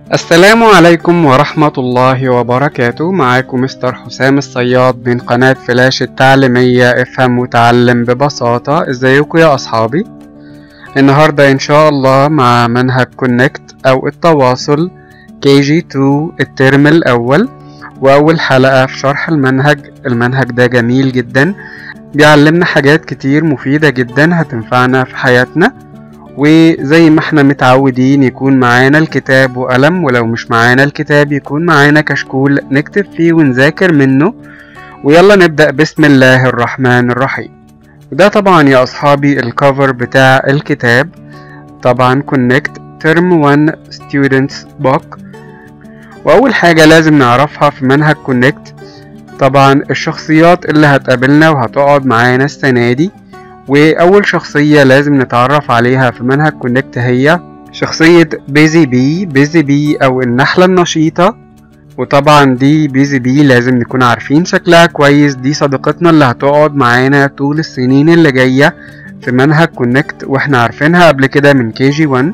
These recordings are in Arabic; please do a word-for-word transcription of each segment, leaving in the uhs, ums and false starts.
السلام عليكم ورحمة الله وبركاته. معاكم مستر حسام الصياد من قناة فلاش التعليمية افهم وتعلم ببساطة. ازيكم يا اصحابي؟ النهاردة ان شاء الله مع منهج كونكت او التواصل كي جي اتنين الترم الاول، واول حلقة في شرح المنهج. المنهج ده جميل جدا، بيعلمنا حاجات كتير مفيدة جدا هتنفعنا في حياتنا، وزي ما احنا متعودين يكون معانا الكتاب وقلم، ولو مش معانا الكتاب يكون معانا كشكول نكتب فيه ونذاكر منه. ويلا نبدأ بسم الله الرحمن الرحيم. وده طبعا يا اصحابي الكفر بتاع الكتاب، طبعا كونكت ترم واحد students book. واول حاجة لازم نعرفها في منهج كونكت طبعا الشخصيات اللي هتقابلنا وهتقعد معانا السنة دي. واول شخصية لازم نتعرف عليها في منهج كونكت هي شخصية بيزي بي. بيزي بي او النحلة النشيطة، وطبعا دي بيزي بي لازم نكون عارفين شكلها كويس. دي صديقتنا اللي هتقعد معانا طول السنين اللي جاية في منهج كونكت، واحنا عارفينها قبل كده من كي جي واحد.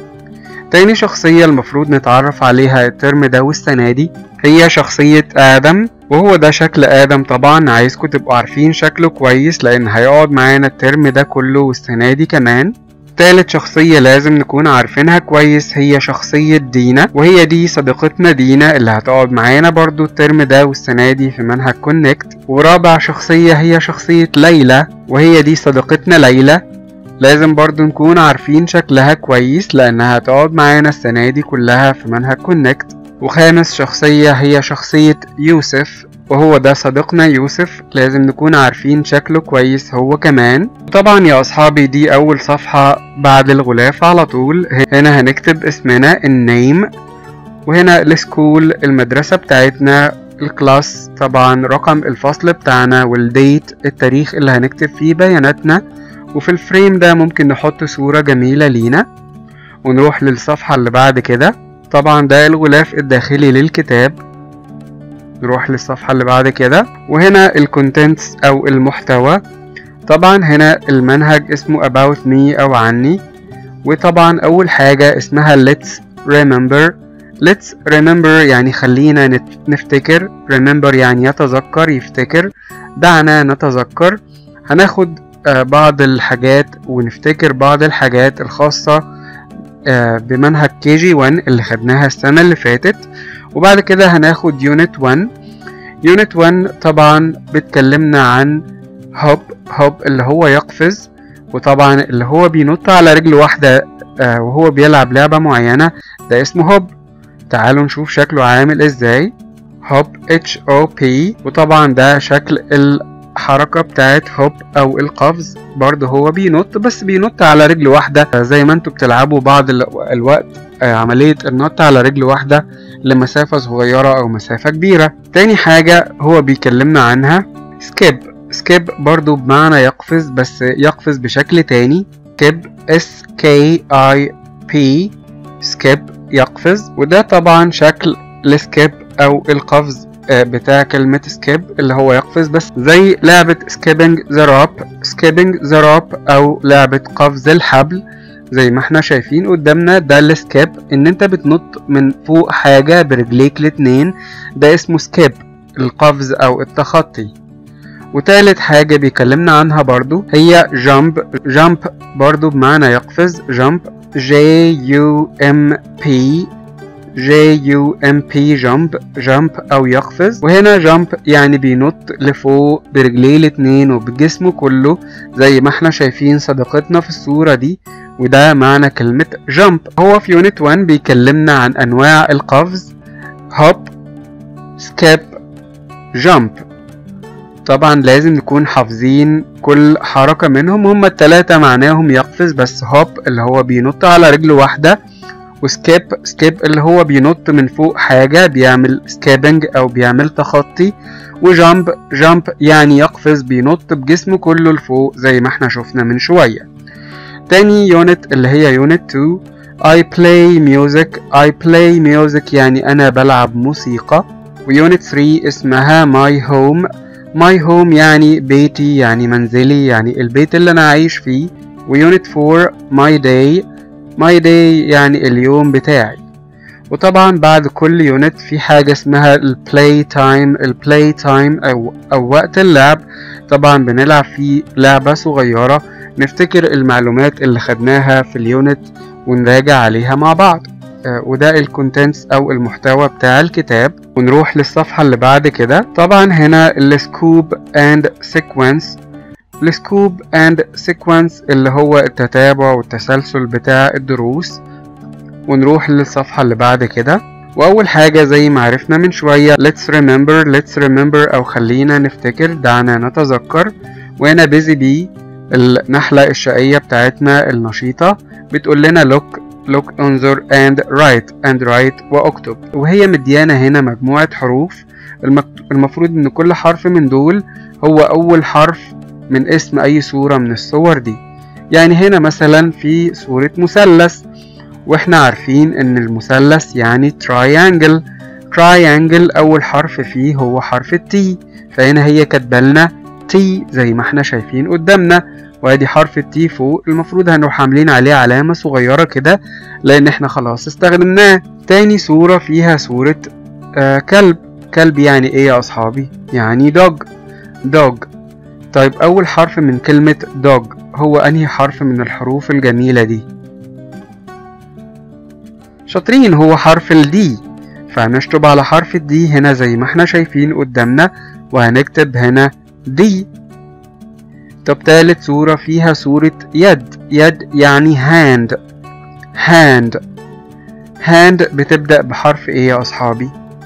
تاني شخصية المفروض نتعرف عليها الترم ده والسنة دي هي شخصية آدم، وهو ده شكل آدم. طبعا عايزكم تبقوا عارفين شكله كويس لأن هيقعد معانا الترم ده كله والسنة دي كمان. تالت شخصية لازم نكون عارفينها كويس هي شخصية دينا، وهي دي صديقتنا دينا اللي هتقعد معانا برضو الترم ده والسنة دي في منهج كونكت. ورابع شخصية هي شخصية ليلى، وهي دي صديقتنا ليلى، لازم برضو نكون عارفين شكلها كويس لأنها هتقعد معانا السنة دي كلها في منهج كونكت. وخامس شخصية هي شخصية يوسف، وهو ده صديقنا يوسف، لازم نكون عارفين شكله كويس هو كمان. طبعا يا أصحابي دي أول صفحة بعد الغلاف على طول. هنا هنكتب اسمنا النيم، وهنا السكول المدرسة بتاعتنا، الكلاس طبعا رقم الفصل بتاعنا، والديت التاريخ اللي هنكتب فيه بياناتنا. وفي الفريم ده ممكن نحط صورة جميلة لينا. ونروح للصفحة اللي بعد كده، طبعا ده الغلاف الداخلي للكتاب. نروح للصفحة اللي بعد كده، وهنا الكونتنتس او المحتوى. طبعا هنا المنهج اسمه about me او عني. وطبعا اول حاجة اسمها let's remember. let's remember يعني خلينا نفتكر، remember يعني يتذكر يفتكر، دعنا نتذكر. هناخد بعض الحاجات ونفتكر بعض الحاجات الخاصة بمنهج كي جي واحد اللي خدناها السنة اللي فاتت. وبعد كده هناخد يونت واحد. يونت واحد طبعا بتكلمنا عن هوب. هوب اللي هو يقفز، وطبعا اللي هو بينط على رجل واحدة وهو بيلعب لعبة معينة، ده اسمه هوب. تعالوا نشوف شكله عامل ازاي. هوب اتش او بي، وطبعا ده شكل الحركة بتاعت هوب او القفز. برضه هو بينط بس بينط على رجل واحدة، زي ما انتوا بتلعبوا بعض الوقت عملية النط على رجل واحدة لمسافة صغيرة او مسافة كبيرة. تاني حاجة هو بيكلمنا عنها سكيب. سكيب برضو بمعنى يقفز بس يقفز بشكل تاني، سكيب اس كي اي بي، سكيب يقفز. وده طبعا شكل السكيب او القفز بتاع كلمة سكيب اللي هو يقفز، بس زي لعبة سكيبنج ذا روب. سكيبنج ذا روب او لعبة قفز الحبل زي ما احنا شايفين قدامنا. ده السكيب، ان انت بتنط من فوق حاجة برجليك الاتنين، ده اسمه سكيب، القفز او التخطي. وتالت حاجة بيكلمنا عنها برضو هي جامب. جامب برضو بمعنى يقفز، جامب جي يو ام بي، جي يو ام بي جامب، جامب او يقفز. وهنا جامب يعني بينط لفوق برجليه الاتنين وبجسمه كله زي ما احنا شايفين صديقتنا في الصورة دي، وده معنى كلمة جامب. هو في يونت واحد بيكلمنا عن انواع القفز، هوب، سكيب، جامب. طبعا لازم نكون حافظين كل حركة منهم. هما التلاتة معناهم يقفز، بس هوب اللي هو بينط على رجل واحدة، وسكيب سكيب اللي هو بينط من فوق حاجة بيعمل سكيبنج او بيعمل تخطي، وجامب جامب يعني يقفز بينط بجسمه كله لفوق زي ما احنا شفنا من شوية. تاني يونت اللي هي يونت اتنين I play music. I play music يعني انا بلعب موسيقى. ويونت تلاتة اسمها my home. my home يعني بيتي، يعني منزلي، يعني البيت اللي انا عايش فيه. ويونت أربعة my day. my day يعني اليوم بتاعي. وطبعا بعد كل يونت في حاجة اسمها البلاي تايم. البلاي تايم أو, أو وقت اللعب، طبعا بنلعب فيه لعبة صغيرة نفتكر المعلومات اللي خدناها في اليونت ونراجع عليها مع بعض. آه وده الكونتنتس أو المحتوى بتاع الكتاب. ونروح للصفحة اللي بعد كده. طبعا هنا السكوب اند سيكونس. السكوب اند سيكونس اللي هو التتابع والتسلسل بتاع الدروس. ونروح للصفحة اللي بعد كده. وأول حاجة زي ما عرفنا من شوية let's remember let's remember أو خلينا نفتكر، دعنا نتذكر. وهنا busy bee النحلة الشقية بتاعتنا النشيطة بتقول لنا look look انظر and write and write واكتب. وهي مديانا هنا مجموعة حروف، المفروض ان كل حرف من دول هو أول حرف من اسم أي صورة من الصور دي. يعني هنا مثلا في صورة مثلث، واحنا عارفين ان المثلث يعني triangle. triangle اول حرف فيه هو حرف التي، فهنا هي كاتبالنا تي زي ما احنا شايفين قدامنا، وادي حرف التي فوق. المفروض هنروح عاملين عليه علامة صغيرة كده لان احنا خلاص استخدمناه. تاني صورة فيها صورة آه كلب. كلب يعني ايه يا اصحابي؟ يعني dog. dog. طيب اول حرف من كلمة dog هو انهي حرف من الحروف الجميلة دي؟ شاطرين، هو حرف الدي. فهنشطب على حرف الدي هنا زي ما احنا شايفين قدامنا، وهنكتب هنا دي. طب تالت صورة فيها صورة يد. يد يعني hand. hand. hand بتبدأ بحرف ايه يا اصحابي؟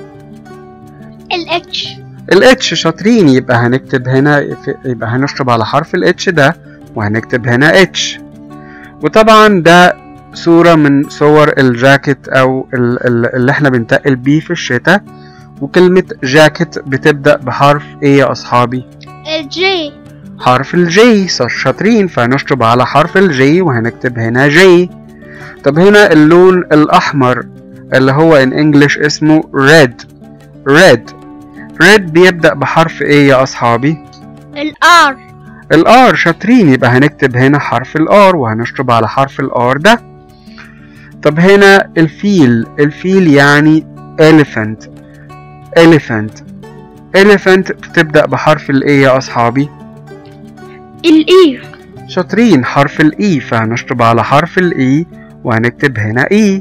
الاتش. الاتش. شاطرين، يبقى هنكتب هنا، يبقى هنشطب على حرف الاتش ده وهنكتب هنا اتش. وطبعا ده صورة من صور الجاكيت او اللي احنا بنتقل بيه في الشتاء. وكلمة جاكيت بتبدأ بحرف ايه يا اصحابي؟ الجي. حرف الجي. شاطرين، فهنشطب على حرف الجي وهنكتب هنا جي. طب هنا اللون الاحمر اللي هو in English اسمه red. red. red بيبدأ بحرف ايه يا اصحابي؟ الار. الار. شاطرين، يبقى هنكتب هنا حرف الار وهنشطب على حرف الار ده. طب هنا الفيل. الفيل يعني elephant. elephant. elephant بتبدأ بحرف الايه يا اصحابي؟ الاي. شاطرين، حرف الاي، فهنشطب على حرف الاي وهنكتب هنا اي.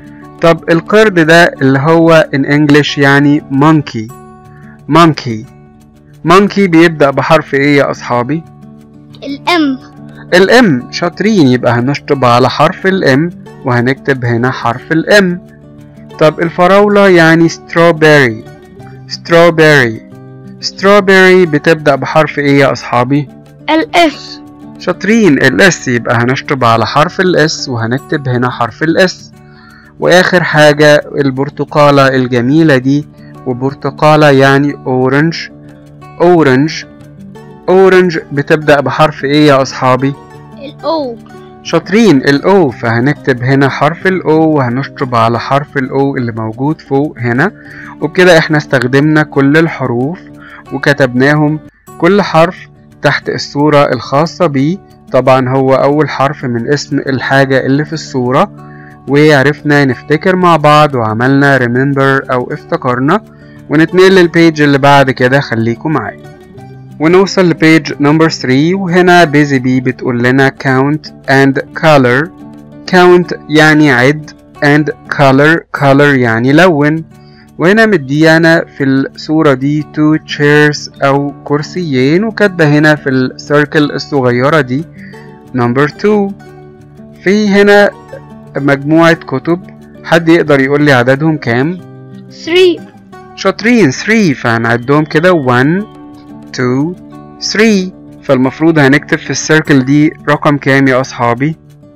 طب القرد ده اللي هو in English يعني monkey. monkey. monkey بيبدأ بحرف ايه يا اصحابي؟ الام. الام. شاطرين، يبقى هنشطب على حرف الام وهنكتب هنا حرف الام. طب الفراولة يعني strawberry. strawberry. strawberry بتبدأ بحرف ايه يا اصحابي؟ الاس. شاطرين، الاس، يبقى هنشطب على حرف الاس وهنكتب هنا حرف الاس. واخر حاجة البرتقالة الجميلة دي، وبرتقالة يعني orange. orange. orange بتبدأ بحرف ايه يا اصحابي؟ الاو. شاطرين، الاو، فهنكتب هنا حرف الاو وهنشطب على حرف الاو اللي موجود فوق هنا. وبكده احنا استخدمنا كل الحروف وكتبناهم كل حرف تحت الصورة الخاصة بيه. طبعا هو اول حرف من اسم الحاجة اللي في الصورة، وعرفنا نفتكر مع بعض وعملنا remember او افتكرنا. ونتنقل للبيج اللي بعد كده، خليكم معايا ونوصل لبيج نمبر ثلاثة. وهنا busy bee بتقول لنا count and color. count يعني عد and color. color يعني لون. وهنا مديانا في الصورة دي two chairs أو كرسيين، وكاتبة هنا في السيركل الصغيرة دي نمبر two. في هنا مجموعة كتب، حد يقدر يقول لي عددهم كام؟ three. شاطرين، three، فهنعدهم كده one two three. فالمفروض هنكتب في السيركل دي رقم كام يا أصحابي؟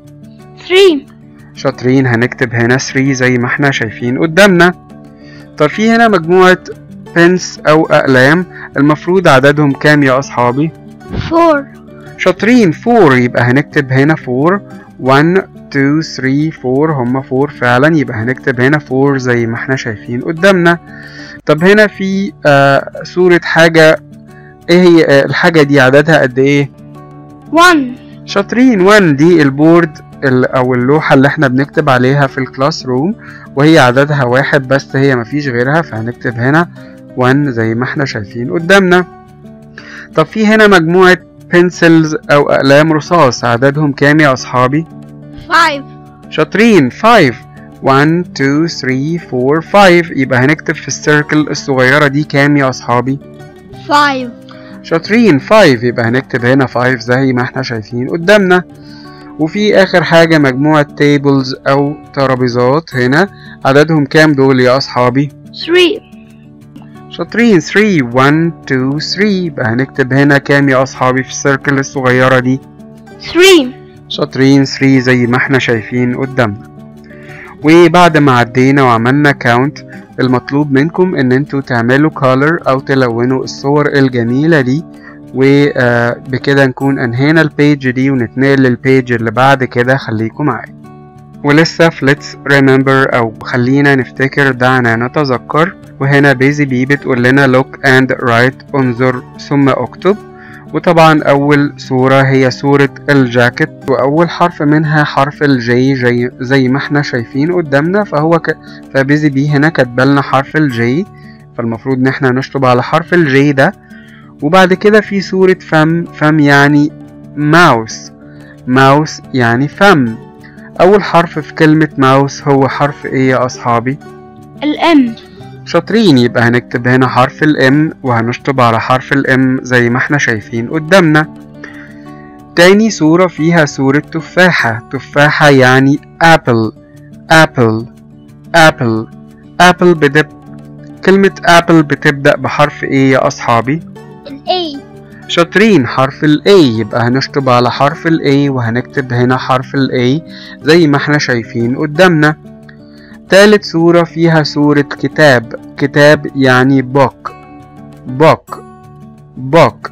three. شاطرين، هنكتب هنا three زي ما احنا شايفين قدامنا. طب في هنا مجموعة pens أو أقلام، المفروض عددهم كام يا أصحابي؟ four. شاطرين، four، يبقى هنكتب هنا four. one two three four، هما four فعلا، يبقى هنكتب هنا four زي ما احنا شايفين قدامنا. طب هنا في آه صورة حاجة، ايه هي آه الحاجة دي عددها قد ايه؟ one. شاطرين، one دي البورد او اللوحة اللي احنا بنكتب عليها في الكلاس روم. وهي عددها واحد بس، هي مفيش غيرها، فهنكتب هنا واحد زي ما احنا شايفين قدامنا. طب في هنا مجموعة pencils أو أقلام رصاص، عددهم كام يا أصحابي؟ five. شاطرين. five. one two three four five. يبقى هنكتب في السيركل الصغيرة دي كام يا أصحابي؟ five. شاطرين. five. يبقى هنكتب هنا five زي ما احنا شايفين قدامنا. وفي آخر حاجة مجموعة tables أو ترابيزات، هنا عددهم كام دول يا أصحابي؟ three. شاطرين. three. one two three. يبقى هنكتب هنا كام يا أصحابي في السيركل الصغيرة دي؟ three. شاطرين. three زي ما احنا شايفين قدامنا. وبعد ما عدينا وعملنا كاونت، المطلوب منكم ان انتوا تعملوا color او تلونوا الصور الجميلة دي، وبكده نكون انهينا البيج دي ونتنقل للبيج اللي بعد كده. خليكم معايا. ولسه في let's remember او خلينا نفتكر، دعنا نتذكر. وهنا بيزي بي بتقول لنا look and write، انظر ثم اكتب. وطبعا اول صورة هي صورة الجاكيت، واول حرف منها حرف الجي زي, زي ما احنا شايفين قدامنا، فهو ك... فبيزي بي هنا كاتبالنا حرف الجي، فالمفروض ان احنا نشطب على حرف الجي ده. وبعد كده في صورة فم، فم يعني ماوس، ماوس يعني فم. اول حرف في كلمة ماوس هو حرف ايه يا اصحابي؟ الام. شاطرين. يبقى هنكتب هنا حرف الام وهنشطب على حرف الام زي ما احنا شايفين قدامنا. تاني صورة فيها صورة تفاحة، تفاحة يعني apple، apple، apple، apple بدب كلمة apple بتبدأ بحرف ايه يا اصحابي؟ الاي. شاطرين. حرف الاي. يبقى هنشطب على حرف الاي وهنكتب هنا حرف الاي زي ما احنا شايفين قدامنا. تالت صورة فيها صورة كتاب، كتاب يعني book، book، book.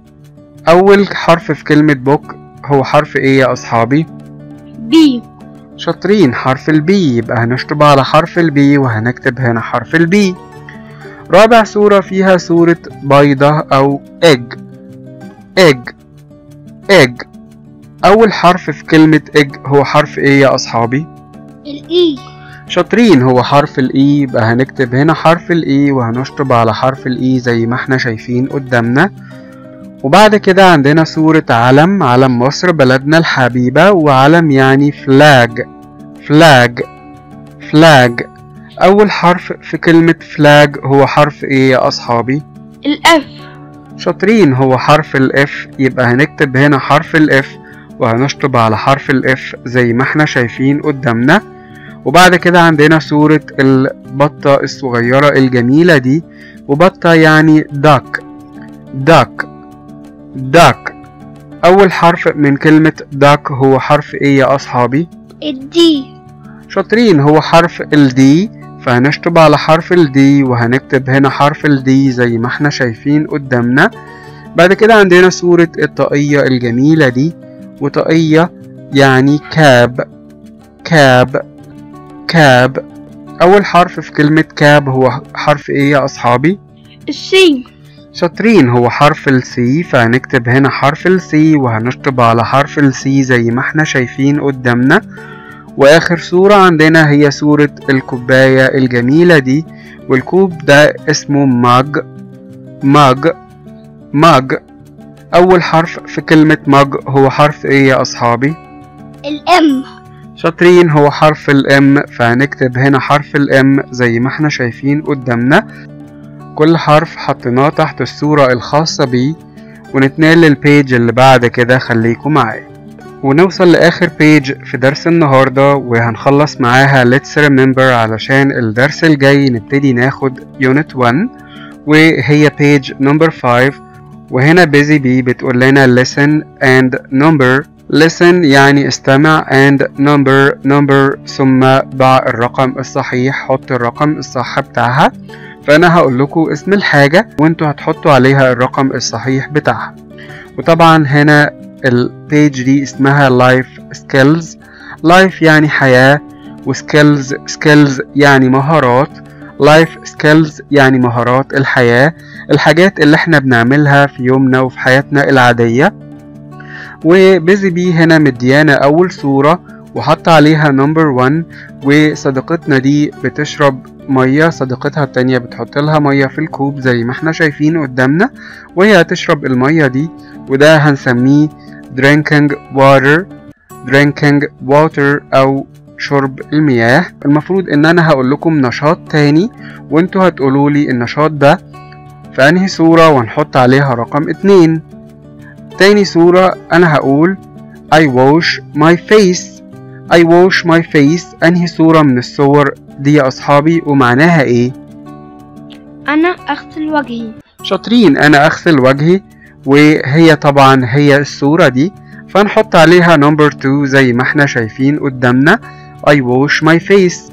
أول حرف في كلمة book هو حرف إيه يا أصحابي؟ بي. شاطرين. حرف البي. يبقى هنشطب على حرف البي وهنكتب هنا حرف البي. رابع صورة فيها صورة بيضة أو egg، egg، egg. أول حرف في كلمة egg هو حرف إيه يا أصحابي؟ الإي. شاطرين. هو حرف الاي. يبقى هنكتب هنا حرف الاي وهنشطب على حرف الاي زي ما احنا شايفين قدامنا. وبعد كده عندنا صورة علم، علم مصر بلدنا الحبيبة، وعلم يعني فلاج، فلاج، فلاج. اول حرف في كلمة فلاج هو حرف ايه يا اصحابي؟ الاف. شاطرين. هو حرف الاف. يبقى هنكتب هنا حرف الاف وهنشطب على حرف الاف زي ما احنا شايفين قدامنا. وبعد كده عندنا صورة البطة الصغيرة الجميلة دي، وبطة يعني duck، duck، duck. أول حرف من كلمة duck هو حرف إيه يا أصحابي؟ الدي. شاطرين. هو حرف الدي، فهنشطب على حرف الدي وهنكتب هنا حرف الدي زي ما احنا شايفين قدامنا. بعد كده عندنا صورة الطاقية الجميلة دي، وطاقية يعني كاب، كاب، كاب. أول حرف في كلمة كاب هو حرف إيه يا أصحابي؟ السي. شاطرين. هو حرف السي، فهنكتب هنا حرف السي وهنشطب على حرف السي زي ما احنا شايفين قدامنا. وآخر صورة عندنا هي صورة الكوباية الجميلة دي، والكوب ده اسمه ماج، ماج، ماج. أول حرف في كلمة ماج هو حرف إيه يا أصحابي؟ الام. شاطرين. هو حرف الام، فهنكتب هنا حرف الام زي ما احنا شايفين قدامنا. كل حرف حطيناه تحت الصورة الخاصة بيه، ونتنقل للبيج اللي بعد كده. خليكم معايا ونوصل لآخر بيج في درس النهاردة، وهنخلص معاها let's remember علشان الدرس الجاي نبتدي ناخد unit one، وهي page number five. وهنا بيزي بي بتقول لنا listen and number. listen يعني استمع and number number ثم ضع الرقم الصحيح، حط الرقم الصح بتاعها. فأنا هقول لكم اسم الحاجة وانتوا هتحطوا عليها الرقم الصحيح بتاعها. وطبعا هنا البيج دي اسمها life skills. life يعني حياة، وskills skills يعني مهارات. life skills يعني مهارات الحياة، الحاجات اللي احنا بنعملها في يومنا وفي حياتنا العادية. وبيزي بي هنا مديانا أول صورة، وحط عليها نمبر واحد، وصديقتنا دي بتشرب مية، صديقتها التانية بتحط لها مية في الكوب زي ما احنا شايفين قدامنا، وهي هتشرب المية دي، وده هنسميه drinking water drinking water أو شرب المياه. المفروض ان انا هقول لكم نشاط تاني وانتوا هتقولوا لي النشاط ده في انهي صورة ونحط عليها رقم اتنين. تاني صورة انا هقول I wash my face I wash my face. انهي صورة من الصور دي يا اصحابي ومعناها ايه؟ أنا أغسل وجهي. شاطرين، انا اغسل وجهي، وهي طبعا هي الصورة دي، فنحط عليها نمبر اتنين زي ما احنا شايفين قدامنا I wash my face.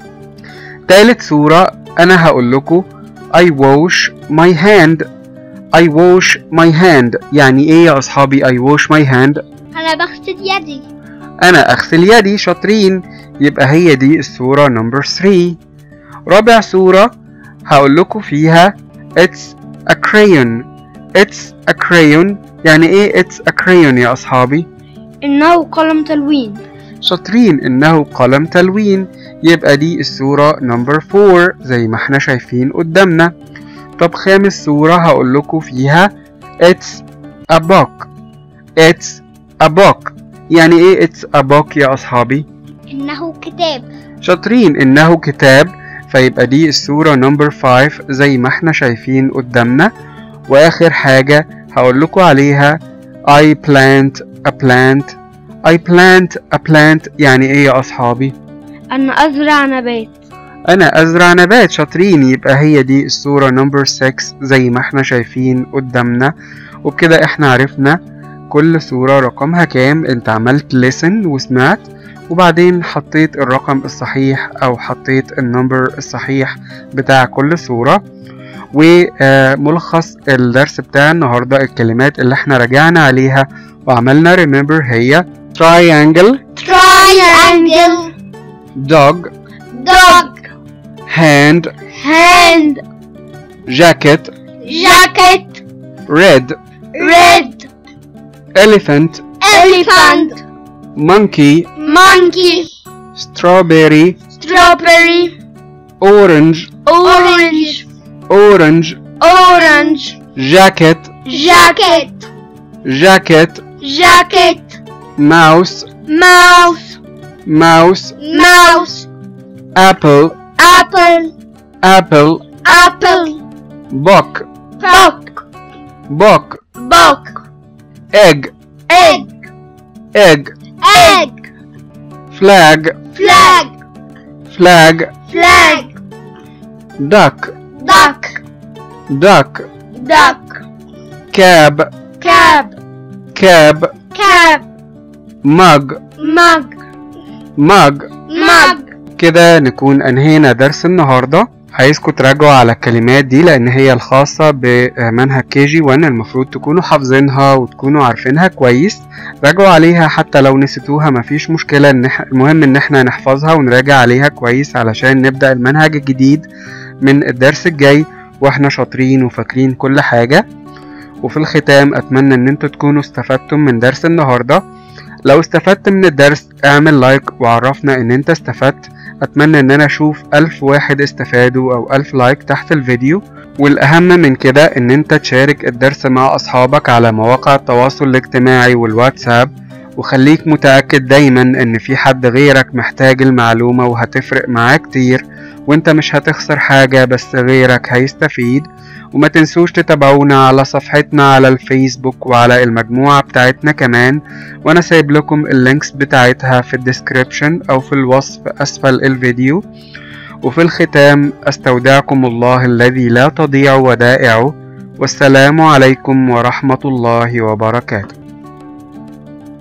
تالت صورة انا هقول لكم I wash my hand I wash my hand. يعني ايه يا اصحابي I wash my hand؟ أنا بغسل يدي. انا اغسل يدي. شاطرين، يبقى هي دي الصورة نمبر تلاتة. رابع صورة هقول لكم فيها it's a crayon it's a crayon. يعني ايه it's a crayon يا اصحابي؟ إنه قلم تلوين. شاطرين، انه قلم تلوين. يبقى دي الصورة نمبر أربعة زي ما احنا شايفين قدامنا. طب خامس صورة هقول لكم فيها it's a book it's a book. يعني ايه it's a book يا اصحابي؟ إنه كتاب. شاطرين، انه كتاب. فيبقى دي الصورة نمبر خمسة زي ما احنا شايفين قدامنا. واخر حاجة هقول لكم عليها I plant a plant I plant a plant. يعني ايه يا اصحابي؟ أنا أزرع نبات. انا ازرع نبات. شاطرين، يبقى هي دي الصورة نمبر ستة زي ما احنا شايفين قدامنا. وبكده احنا عرفنا كل صورة رقمها كام. انت عملت listen وسمعت، وبعدين حطيت الرقم الصحيح او حطيت النمبر الصحيح بتاع كل صورة. وملخص الدرس بتاع النهاردة الكلمات اللي احنا رجعنا عليها وعملنا remember هي triangle triangle dog dog hand hand jacket jacket red red elephant elephant monkey monkey strawberry strawberry orange orange orange orange jacket jacket jacket jacket mouse mouse mouse mouse apple apple apple apple book book book book egg egg egg egg flag flag flag flag duck duck duck duck cab cab cab cab mug mug mug mug. كده نكون انهينا درس النهاردة. عايزكم تراجعوا على الكلمات دي لان هي الخاصة بمنهج كي جي واحد، المفروض تكونوا حافظينها وتكونوا عارفينها كويس. راجعوا عليها حتى لو نسيتوها مفيش مشكلة. المهم ان احنا نحفظها ونراجع عليها كويس علشان نبدأ المنهج الجديد من الدرس الجاي واحنا شاطرين وفاكرين كل حاجة. وفي الختام اتمنى ان انتوا تكونوا استفدتم من درس النهاردة. لو استفدت من الدرس اعمل لايك وعرفنا ان انت استفدت. اتمنى ان انا اشوف الف واحد استفادوا او الف لايك تحت الفيديو. والاهم من كده ان انت تشارك الدرس مع اصحابك على مواقع التواصل الاجتماعي والواتساب، وخليك متأكد دايما ان في حد غيرك محتاج المعلومة وهتفرق معاه كتير، وانت مش هتخسر حاجة بس غيرك هيستفيد. وما تنسوش تتابعونا على صفحتنا على الفيسبوك وعلى المجموعة بتاعتنا كمان، وانا سايب لكم اللينكس بتاعتها في الديسكريبشن او في الوصف اسفل الفيديو. وفي الختام استودعكم الله الذي لا تضيع ودائعه، والسلام عليكم ورحمة الله وبركاته.